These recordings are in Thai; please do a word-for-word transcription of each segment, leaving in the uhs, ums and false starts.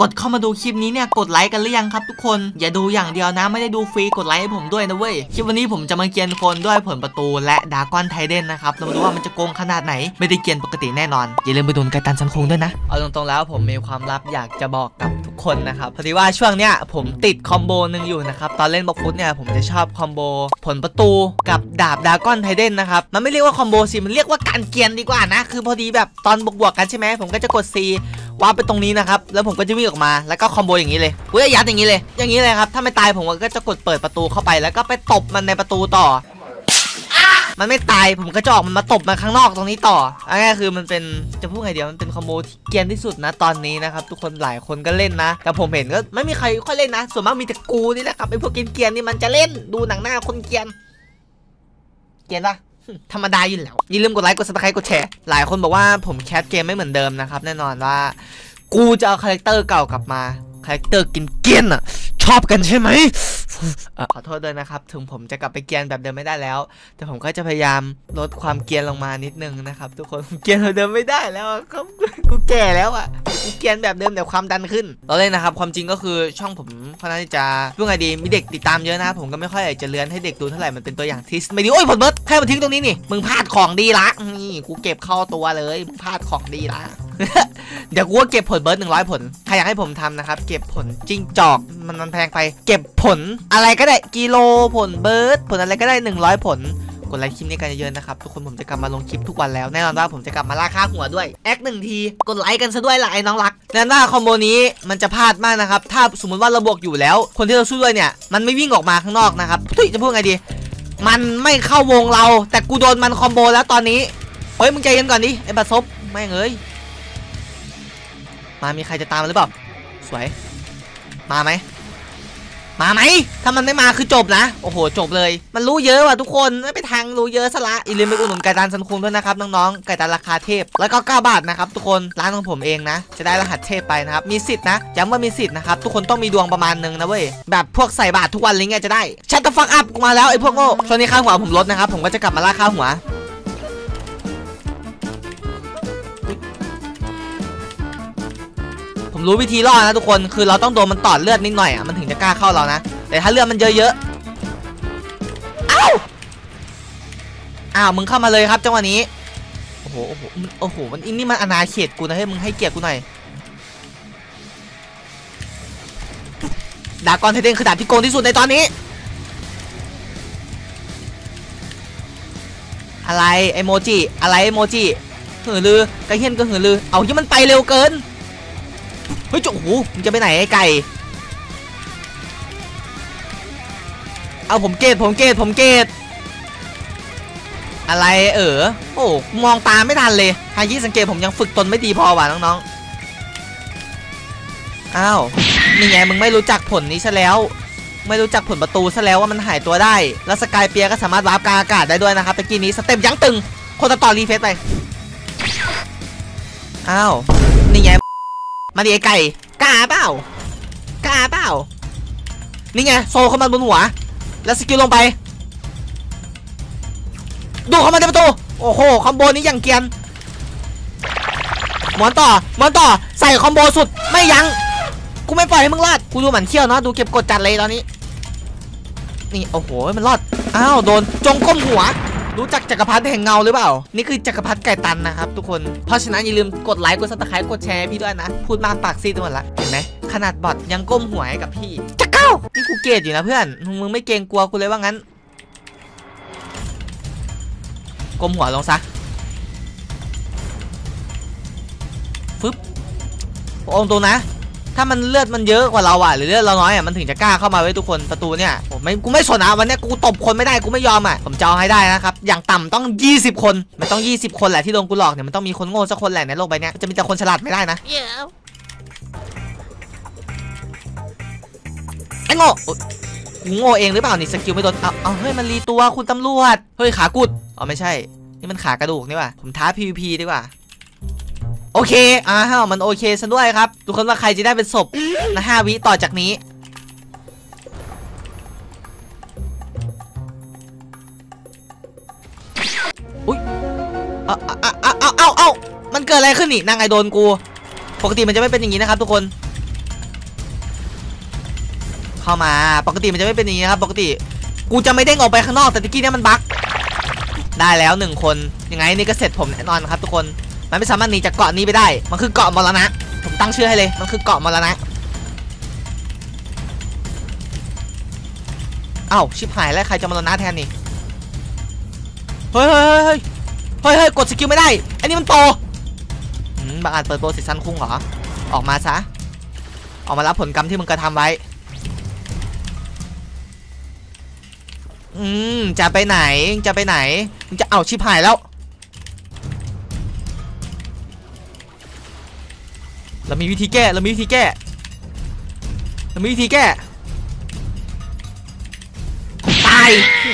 กดเข้ามาดูคลิปนี้เนี่ยกดไลค์กันหรือยังครับทุกคนอย่าดูอย่างเดียวนะไม่ได้ดูฟรีกดไลค์ให้ผมด้วยนะเว้ยคลิปวันนี้ผมจะมาเกียนคนด้วยผลประตูและดากอนไทเดนนะครับเรามาดูว่ามันจะโกงขนาดไหนไม่ได้เกียนปกติแน่นอนอย่าลืมไปดูไกตันซันคงด้วยนะเอาตรงๆแล้วผมมีความลับอยากจะบอกกับทุกคนนะครับพอดีว่าช่วงเนี้ยผมติดคอมโบนึงอยู่นะครับตอนเล่นบล็อกฟุตเนี่ยผมจะชอบคอมโบผลประตูกับดาบดากอนไทเดนนะครับมันไม่เรียกว่าคอมโบสิมันเรียกว่าการเกียนดีกว่านะคือพอดีแบบตอนบวกๆกันใช่ไหมผมก็จะกด C วาร์ปไปตรงนี้นะครับแล้วผมก็จะวิ่งออกมาแล้วก็คอมโบอย่างนี้เลยกูจะยัดอย่างนี้เลยอย่างนี้เลยครับถ้าไม่ตายผมก็จะกดเปิดประตูเข้าไปแล้วก็ไปตบมันในประตูต่อมันไม่ตายผมก็จะออกมันมาตบมาข้างนอกตรงนี้ต่ออันนี้คือมันเป็นจะพูดไงเดียวมันเป็นคอมโบที่เกียนที่สุดนะตอนนี้นะครับทุกคนหลายคนก็เล่นนะแต่ผมเห็นก็ไม่มีใครค่อยเล่นนะส่วนมากมีแต่กูนี่แหละครับไอ้พวกเกียนๆนี่มันจะเล่นดูหนังหน้าคนเกียนเกียนปะธรรมดาอยู่แล้วอย่าลืมกดไลค์กดซับสไครต์กดแชร์หลายคนบอกว่าผมแคสเกมไม่เหมือนเดิมนะครับแน่นอนว่ากูจะเอาคาแรคเตอร์เก่ากลับมาคาแรคเตอร์กินเกียนอ่ะชอบกันใช่ไหมขอโทษด้วยนะครับถึงผมจะกลับไปเกียนแบบเดิมไม่ได้แล้วแต่ผมก็จะพยายามลดความเกียนลงมานิดนึงนะครับทุกคนเกียนแบบเดิมไม่ได้แล้วครับกูแก่แล้วอ่ะกูเกียนแบบเดิมแต่ความดันขึ้นเราเล่นนะครับความจริงก็คือช่องผมค่อนข้างจะพูดไงดีมีเด็กติดตามเยอะนะผมก็ไม่ค่อยอยากจะเลื้อนให้เด็กดูเท่าไหร่มันเป็นตัวอย่างที่ไม่ดีโอ้ยผลเบิร์ดให้มันทิ้งตรงนี้นี่มึงพลาดของดีละนี่กูเก็บเข้าตัวเลยมึงพลาดของดีละเดี๋ยวกูก็เก็บผลเบิร์ดหนึ่งร้อยผลใครอยากให้ผมทำนะครับเก็บผลจิ้งจอกมันมันแพงไปเก็บผลอะไรก็ได้กิโลผลเบิร์ดผลอะไรก็ได้หนึ่งร้อยผลกดไลค์คลิปนี้กันเยอะๆนะครับทุกคนผมจะกลับมาลงคลิปทุกวันแล้วแน่นอนว่าผมจะกลับมาล่าค่าหัวด้วยแอคหนึ่งทีกดไลค์กันซะด้วยล่ะไอ้น้องรักแน่นอนว่าคอมโบนี้มันจะพลาดมากนะครับถ้าสมมติว่าเราบวกอยู่แล้วคนที่เราสู้ด้วยเนี่ยมันไม่วิ่งออกมาข้างนอกนะครับทุยจะพูดไงดีมันไม่เข้าวงเราแต่กูโดนมันคอมโบแล้วตอนนี้เฮ้ยมึงใจเย็นก่อนดิไอ้บัตซบแม่งเอ้ยมามีใครจะตามมาหรือเปล่าสวยมาไหมมาไหมถ้ามันไม่มาคือจบนะโอ้โหจบเลยมันรู้เยอะว่ะทุกคนไม่ไปทางรู้เยอะซะละอย่าลืมไปอุดหนุนไก่ตันซันคุงด้วยนะครับน้องๆไก่ตันราคาเทพแล้วก็เก้าบาทนะครับทุกคนร้านของผมเองนะจะได้รหัสเทพไปนะครับมีสิทธิ์นะย้ำว่ามีสิทธิ์นะครับทุกคนต้องมีดวงประมาณนึงนะเว้ยแบบพวกใส่บาททุกวันอะไรเงี้ยจะได้ชัตเตอร์ฟักอัพมาแล้วไอ้พวกโง่ช่วงนี้ค่าหัวผมลดนะครับผมก็จะกลับมาล่าค่าหัวผมรู้วิธีรอดนะทุกคนคือเราต้องโดนมันตอดเลือดนิดหน่อยอ่ะมันถึงจะกล้าเข้าเรานะแต่ถ้าเลือดมันเยอะๆอ้าวอ้าวมึงเข้ามาเลยครับจังหวะนี้โอ้โหโอ้โหโอ้โหมันอินนี่มันอนาเขตกูนะให้มึงให้เกียรติกูหน่อยดากอนไทเดนคือดาบที่โกงที่สุดในตอนนี้อะไรไอโมจิอะไรไอโมจิหือลือกระเฮียนก็หือลือเอาที่มันไปเร็วเกินเฮ้ยโอ้โหมึงจะไปไหนไอ้ไก่เอาผมเกตผมเกตผมเกตอะไรเออโอ้มองตาไม่ทันเลยฮายิสังเกตผมยังฝึกตนไม่ดีพอว่ะน้องๆอ้าวนี่ไงมึงไม่รู้จักผลนี้ซะแล้วไม่รู้จักผลประตูซะแล้วว่ามันหายตัวได้แล้วสกายเปียก็สามารถวาร์ปกลางอากาศได้ด้วยนะครับตะกี้นี้สเต็ปยั้งตึงคนต่อรีเฟซไปอ้าวนี่ไงมาดิไอ้ไก่กล้าเปล่ากล้าเปล่านี่ไงโซเข้ามาบนหัวแล้วสกิลลงไปดูเข้ามาในประตูโอ้โหคอมโบนี้อย่างเกียนหมอนต่อหมอนต่อใส่คอมโบสุดไม่ยั้งกูไม่ปล่อยให้มึงรอดกูดูหมันเขี้ยวเนาะดูเก็บกดจัดเลยตอนนี้นี่โอ้โหมันรอดอ้าวโดนจงก้มหัวรู้จักจักรพรรดิแห่งเงาหรือเปล่านี่คือจักรพรรดิไก่ตันนะครับทุกคนเพราะฉะนั้นอย่าลืมกดไลค์กดซับสไครต์กดแชร์พี่ด้วยนะพูดมากปากซีดหมดละเห็นไหมขนาดบอทยังก้มหัวให้กับพี่จะเก้านี่กูเกลียดอยู่นะเพื่อนมึงไม่เกรงกลัวกูเลยว่างั้นก้มหัวลงซะฟึบองตรงนะถ้ามันเลือดมันเยอะกว่าเราอ่ะหรือเลือดเราน้อยอ่ะมันถึงจะกล้าเข้ามาไว้ทุกคนประตูเนี่ยผมไม่กูไม่สนนะวันนี้กูตบคนไม่ได้กูไม่ยอมอ่ะผมจะเอาให้ได้นะครับอย่างต่ำต้องยี่สิบคนมันต้องยี่สิบคนแหละที่โดนกูหลอกเนี่ยมันต้องมีคนโง่สักคนแหละในโลกใบนี้จะมีแต่คนฉลาดไม่ได้นะไอ้โง่กูโง่เองหรือเปล่านี่สกิลไม่โดนเอาเอาเฮ้ยมันรีตัวคุณตำรวจเฮ้ยขากุดอ๋อไม่ใช่นี่มันขากระดูกนี่ว่ะผมท้า พี วี พี ดีกว่าโอเคอ้าวมันโอเคซะด้วยครับทุกคนว่าใครจะได้เป็นศพนะห้าวิต่อจากนี้อุ้ยเอาเอาเอาเอาเอาเอามันเกิดอะไรขึ้นนี่นางไอโดนกูปกติมันจะไม่เป็นอย่างนี้นะครับทุกคนเข้ามาปกติมันจะไม่เป็นอย่างนี้ครับปกติกูจะไม่เด้งออกไปข้างนอกแต่ตะกี้เนี่ยมันบั๊กได้แล้วหนึ่งคนยังไงนี่ก็เสร็จผมแน่นอนครับทุกคนมันไม่สามารถหนีจากเกาะนี้ไปได้มันคือเกาะมรณะผมตั้งชื่อให้เลยมันคือเกาะมรณะอ้าวชิบหายแล้วใครจะมรณะแทนนี่เฮ้ยเฮ้ยเฮ้ยเฮ้ยเฮ้ยกดสกิลไม่ได้อันนี้มันโปรบางอาจเปิดโปรสิซันคุ้งเหรอออกมาซะออกมารับผลกรรมที่มึงกระทำไว้อืมจะไปไหนจะไปไหนมึงจะเอาชิบหายแล้วเรามีวิธีแก้เรามีวิธีแก้เรามีวิธีแก้ตาย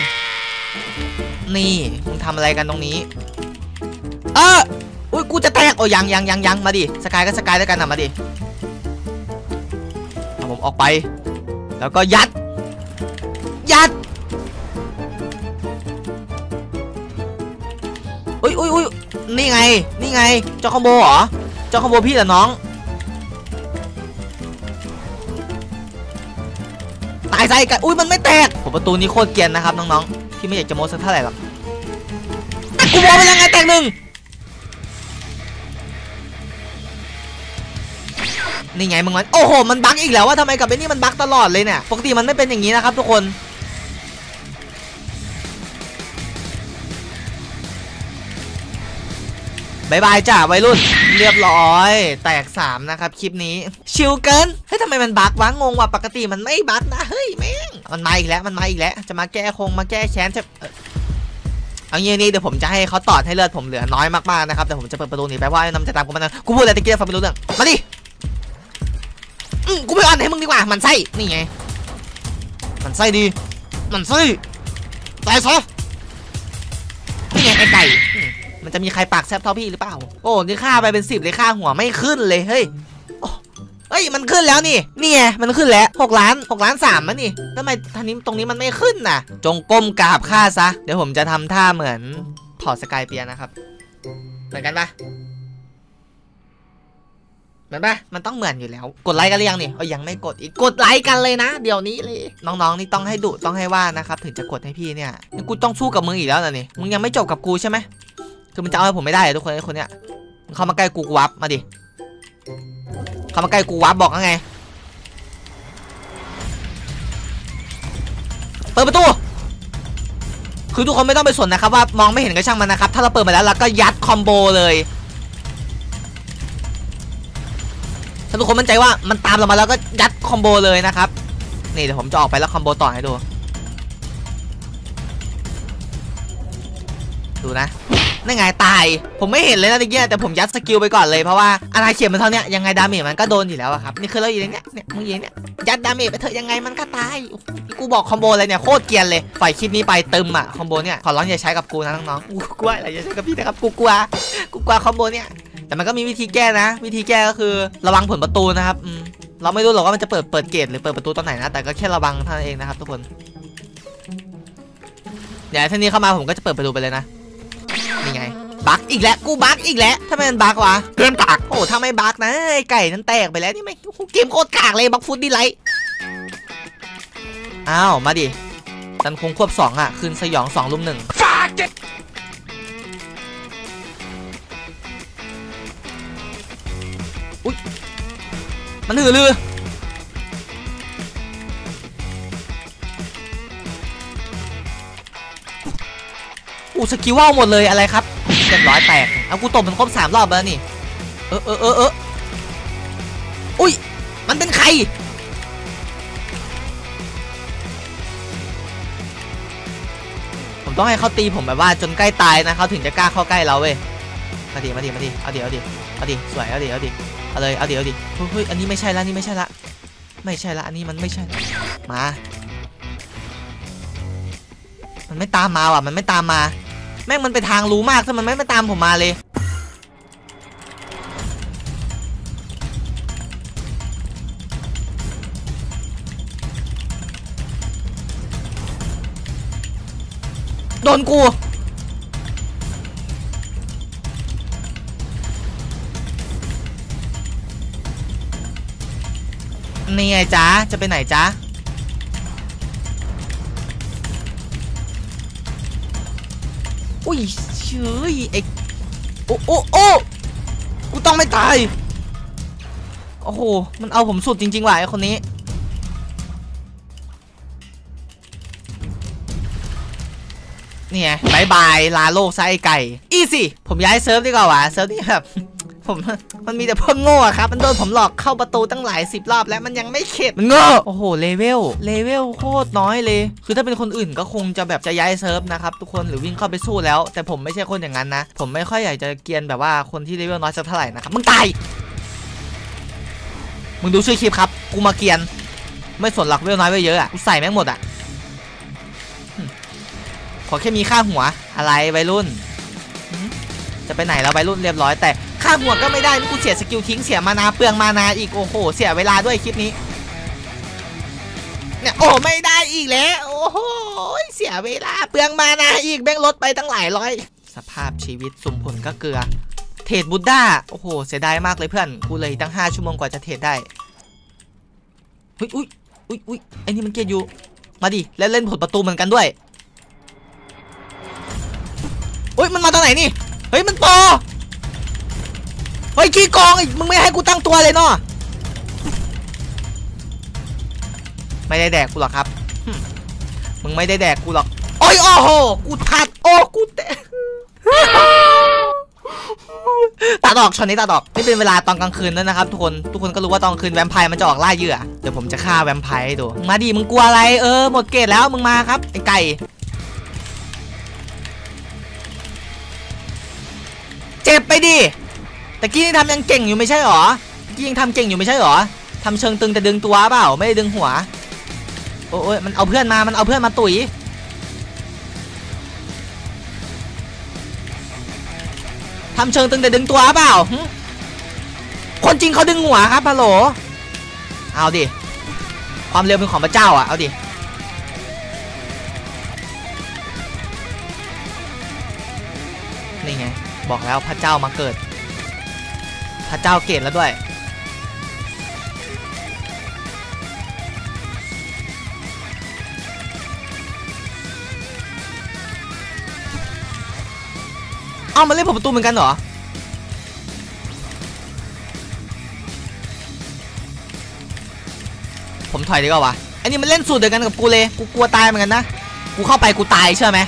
นี่มึงทำอะไรกันตรงนี้เอออุ้ยกูจะแตกโอ้ยังยังยังยังมาดิสกายก็สกายด้วยกันนะมาดิเอาผมออกไปแล้วก็ยัดยัดอุ้ยอุ้ยอุ้ยนี่ไงนี่ไงเจ้าคอมโบเหรอเจ้าคอมโบพี่เหรอน้องตายใจกันอุ้ยมันไม่แตกผมประตูนี้โคตรเกรียนนะครับน้องๆที่ไม่อยากจะโม้สักเท่าไหร่หรอกกูบอกไปยังไงแตกหนึ่งนี่ไงมึงมันโอ้โหมันบั๊กอีกแล้วว่าทำไมกับไอ้นี่มันบั๊กตลอดเลยเนี่ยปกติมันไม่เป็นอย่างนี้นะครับทุกคนบายบายจ้าวัยรุ่นเรียบร้อยแตกสามนะครับคลิปนี้ชิลเกินเฮ้ยทำไมมันบั๊กวะงงว่ะปกติมันไม่บั๊กนะเฮ้ยแม่งมันมาอีกแล้วมันมาอีกแล้วจะมาแก้คงมาแก้แค้นจะเอางี้นี่เดี๋ยวผมจะให้เขาตอดให้เลือดผมเหลือน้อยมากๆนะครับแต่ผมจะเปิดประตูหนีไปว่าน้ำจะตามกูมานะกูพูดอะไรตะกี้ฟังไม่รู้เรื่องมาดิอืมกูไม่อ่านให้มึงดีกว่ามันไส้นี่ไงมันไส้ดีมันไส้ตายซะนี่ไงไอ้ไก่มันจะมีใครปากแซบเท่าพี่หรือเปล่าโอ้นี่ค่าไปเป็นสิบเลยค่าหัวไม่ขึ้นเลยเฮ้ยเฮ้ยมันขึ้นแล้วนี่นี่ไงมันขึ้นแล้วหกล้านหกล้านสามมันนี่ทำไมท่านี้ตรงนี้มันไม่ขึ้นน่ะจงก้มกราบข้าซะเดี๋ยวผมจะทำท่าเหมือนถอดสกายเปียนะครับเหมือนกันปะเหมือนปะมันต้องเหมือนอยู่แล้วกดไลค์กันหรือยังนี่เอ้ยยังไม่กดอีกกดไลค์กันเลยนะเดี๋ยวนี้เลยน้องๆนี่ต้องให้ดุต้องให้ว่านะครับถึงจะกดให้พี่เนี่ยนี่กูต้องสู้กับมึงอีกแล้วนะนี่มึงยังไม่จบกับกูใช่ไหมคือมันจะเอาให้ผมไม่ได้ทุกคนไอ้คนเนี้ยมึงเข้ามาใกล้กูกูวับมาดิเข้ามาใกล้กูวับบอกไงเปิดประตูคือทุกคนไม่ต้องไปสนนะครับว่ามองไม่เห็นก็ช่างมันนะครับถ้าเราเปิดมาแล้วเราก็ยัดคอมโบเลยถ้าทุกคนมั่นใจว่ามันตามเรามาแล้วก็ยัดคอมโบเลยนะครับนี่เดี๋ยวผมจะออกไปแล้วคอมโบต่อให้ดูดูนะนั่นไงตายผมไม่เห็นเลยนะตะกี้แต่ผมยัดสกิลไปก่อนเลยเพราะว่าอาณาเขตมันเท่านี้ยังไงดาเมจมันก็โดนอยู่แล้วครับนี่คือเราอยู่อย่างเนี้ยเนี่ยมึงอย่างเนี้ยยัดดาเมจไปเถอะยังไงมันก็ตายกูบอกคอมโบอะไรเนี่ยโคตรเกรียนเลยปล่อยคลิปนี้ไปตึมอ่ะคอมโบเนี่ยขอร้องอย่าใช้กับกูนะน้องๆกูกลัวอะไรอย่าใช้กับพี่นะครับกูกลัวกูกลัวคอมโบเนี่ยแต่มันก็มีวิธีแก้นะวิธีแก้ก็คือระวังผลประตูนะครับเราไม่รู้หรอกว่ามันจะเปิดเปิดเกตหรือเปิดประตูตอนไหนนะแต่ก็แค่ระวังเท่านั้นเองนะครับทุกคนเดี๋ยวท่านี้เข้ามาผมก็จะเปิดประตูไปเลยนะนี่ไงบั๊กอีกแล้วกูบั๊กอีกแล้วทำไมมันบั๊กวะเกมกากโอ้ถ้าไม่บั๊กนะไอ้ไก่นั้นแตกไปแล้วนี่ไม่เกมโคตรกากเลยบั๊กฟุตดีไลท์อ้าวมาดิซันคงควบสองอ่ะคืนสยองสองลุมหนึ่งอุ้ยมันหือลืออู้สกิลว่าวหมดเลยอะไรครับเรียบร้อยแตกเอากูตบมันครบสามรอบแล้วนี่เออเออเออเอออุ้ยมันเป็นใครผมต้องให้เขาตีผมแบบว่าจนใกล้ตายนะเขาถึงจะกล้าเข้าใกล้เราเว้ยมาดิมาดิมาดิเอาดิเอาดิเอาดิสวยเอาดิเอาดิเอาเลยเอาดิเอาดิเฮ้ยอันนี้ไม่ใช่ละนี่ไม่ใช่ละไม่ใช่ละอันนี้มันไม่ใช่มามันไม่ตามมาว่ะมันไม่ตามมาแม่งมันไปทางรู้มากถ้ามันไม่มาตามผมมาเลยโดนกูนี่ไงจ๊ะจะไปไหนจ๊ะอุ้ยเฉยไอ้โอ้โอ้โอ้กูต้องไม่ตายโอ้โหมันเอาผมสุดจริงๆว่ะไอ้คนนี้เนี่ยบายบายลาโลกไส้ไก่อีสิผมย้ายเซิร์ฟดีกว่าวะเซิร์ฟนี่แบบผมมันมีแต่พวกโง่ครับมันโดนผมหลอกเข้าประตูตั้งหลายสิบรอบแล้วมันยังไม่เข็ดมันโง่โอ้โหเลเวลเลเวลโคตรน้อยเลยคือถ้าเป็นคนอื่นก็คงจะแบบจะย้ายเซิร์ฟนะครับทุกคนหรือวิ่งเข้าไปสู้แล้วแต่ผมไม่ใช่คนอย่างนั้นนะผมไม่ค่อยอยากจะเกียนแบบว่าคนที่เลเวลน้อยสักเท่าไหร่นะครับมึงตายมึงดูช่วยคลิปครับกูมาเกียนไม่สนหลักเลเวลน้อยไปเยอะอ่ะกูใส่แม่งหมดอ่ะขอแค่มีค่าหัวอะไรวัยรุ่นจะไปไหนแล้ววัยรุ่นเรียบร้อยแต่ค่าหัวก็ไม่ได้กูเสียสกิลทิ้งเสียมานาเปลืองมานาอีกโอ้โหเสียเวลาด้วยคลิปนี้เนี่ยโอ้ไม่ได้อีกแล้วโอ้โหเสียเวลาเปลืองมานาอีกแบงค์ลดไปตั้งหลายร้อยสภาพชีวิตสุ่มผลก็เกลือเทรดบูด้าโอ้โหเสียดายมากเลยเพื่อนกูเลยตั้งห้าชั่วโมงกว่าจะเทรดได้อุ้ยอุ้ยอุ้ยอุ้ยไอ้นี่มันเกียร์อยู่มาดิแล้วเล่นผลประตูเหมือนกันด้วยเฮ้ยมันมาตอนไหนนี่เฮ้ยมันโปเฮ้ยขี้กองอีกมึงไม่ให้กูตั้งตัวเลยเนาะไม่ได้แดกกูหรอกครับมึงไม่ได้แดกกูหรอกโอ้ยโอ้โหกูทัดโอ้กูเตะตาดอกช็อตนี้ตาดอกนี่เป็นเวลาตอนกลางคืนแล้วนะครับทุกคนทุกคนก็รู้ว่าตอนกลางคืนแวมไพร์มันจะออกล่าเหยื่อเดี๋ยวผมจะฆ่าแวมไพร์ให้ดูมาดิมึงกลัวอะไรเออหมดเกตแล้วมึงมาครับไอ้ไก่เจ็บไปดิตะกี้ยังทำยังเก่งอยู่ไม่ใช่หรอตะกี้ยังทำเก่งอยู่ไม่ใช่หรอทำเชิงตึงแต่ดึงตัวเปล่าไม่ได้ดึงหัวโอ้ยมันเอาเพื่อนมามันเอาเพื่อนมาตุ๋ยทำเชิงตึงแต่ดึงตัวเปล่าคนจริงเขาดึงหัวครับฮัลโหลเอาดิความเร็วเป็นของพระเจ้าอ่ะเอาดินี่ไงบอกแล้วพระเจ้ามาเกิดพระเจ้าเกตแล้วด้วยเอามาเล่นผมประตูเหมือนกันเหรอผมถอยดีกว่าวะอันนี้มันเล่นสูตรเดียวกันกับกูเลยกูกลัวตายเหมือนกันนะกูเข้าไปกูตายเชื่อไหม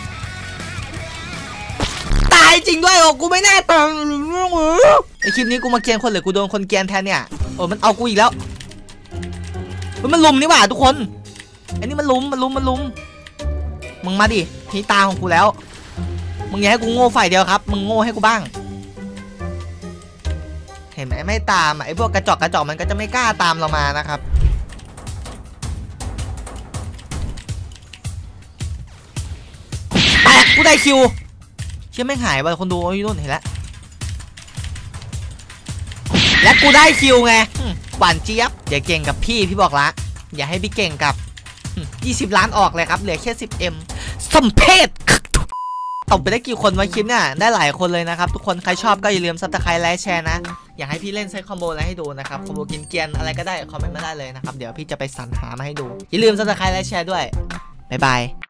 ตายจริงด้วยโอ้กูไม่แน่ตายไอคลิปนี้กูมาเกียนคนหรือกูโดนคนเกียนแทนเนี่ยโอ้มันเอากูอีกแล้วมันลุมนี่หว่าทุกคนอันนี้มันลุมมันลุมมันลุมมึงมาดิที่ตาของกูแล้วมึงอย่าให้กูโง่ฝ่ายเดียวครับมึงโง่ให้กูบ้างเห็นไหมไม่ตามไอ้พวกกระจอกกระจอกมันก็จะไม่กล้าตามเรามานะครับแตกกูได้คิวเชื่อไม่หายไปคนดูโอ้ยโดนเห็นแล้วและกูได้คิวไงหวานเจี๊ยบอย่าเก่งกับพี่พี่บอกละอย่าให้พี่เก่งกับยี่สิบล้านออกเลยครับเหลือแค่ สิบเอ็ม สมเพชตบไปได้กี่คนวะคลิปเนี่ยได้หลายคนเลยนะครับทุกคนใครชอบก็อย่าลืมซับสไครต์ไลค์แชร์นะอยากให้พี่เล่นเซตคอมโบอะไรให้ดูนะครับคอมโบกินเกียนอะไรก็ได้คอมเมนต์มาได้เลยนะครับเดี๋ยวพี่จะไปสรรหามาให้ดูอย่าลืมซับสไครต์ไลค์แชร์ด้วยบ๊ายบาย